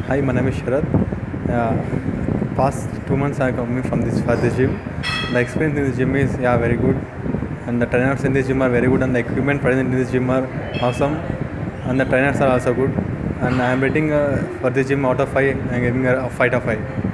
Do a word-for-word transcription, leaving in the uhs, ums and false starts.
Hi, my name is Sharad. Uh, past two months I coming from this for this gym. The experience in this gym is yeah very good, and the trainers in this gym are very good, and the equipment present in this gym are awesome, and the trainers are also good. And I am rating uh, for this gym out of five. I am giving a five out of five.